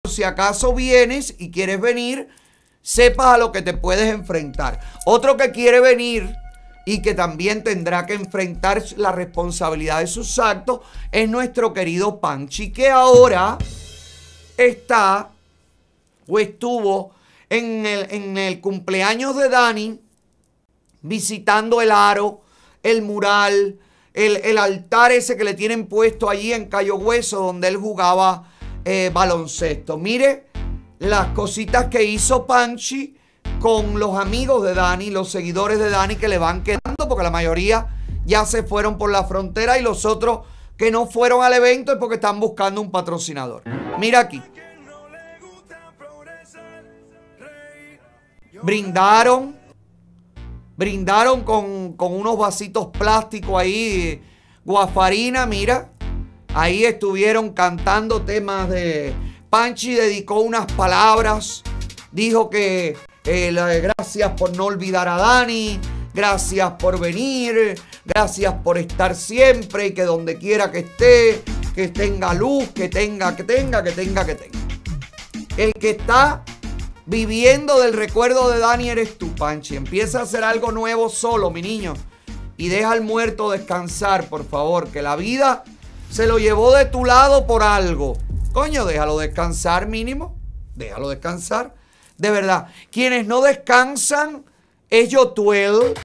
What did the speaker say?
si acaso vienes y quieres venir, sepas a lo que te puedes enfrentar. Otro que quiere venir y que también tendrá que enfrentar la responsabilidad de sus actos es nuestro querido Panchi, que ahora está o estuvo en el cumpleaños de Dani, visitando el aro, el mural, el altar ese que le tienen puesto allí en Cayo Hueso, donde él jugaba baloncesto. Mire las cositas que hizo Panchi con los amigos de Dani, los seguidores de Dani que le van quedando, porque la mayoría ya se fueron por la frontera y los otros que no fueron al evento es porque están buscando un patrocinador. Mira aquí. Brindaron con unos vasitos plásticos ahí, guafarina, mira. Ahí estuvieron cantando temas de... Panchi dedicó unas palabras, dijo que gracias por no olvidar a Dani, gracias por venir, gracias por estar siempre y que donde quiera que esté, que tenga luz, que tenga. El que está viviendo del recuerdo de Dani eres tú, Panchi. Empieza a hacer algo nuevo solo, mi niño. Y deja al muerto descansar, por favor. Que la vida se lo llevó de tu lado por algo. Coño, déjalo descansar mínimo. Déjalo descansar. De verdad. Quienes no descansan es Yotuel.